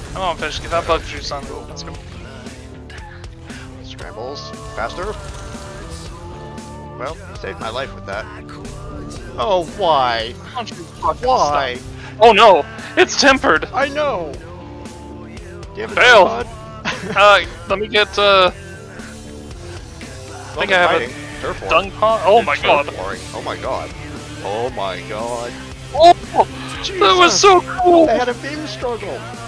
Come on, fish, get that bug juice on. Let's go. Scrambles. Faster. Well, you saved my life with that. Oh, why? Don't you fucking Why? stop. Oh no! It's tempered! I know! Damn it, Fail! bud. Let me get, I think I have a Turf war. dung pond. Oh my Turf god. warring. Oh my god. Oh my god. Oh! Jesus. That was so cool! They had a beam struggle.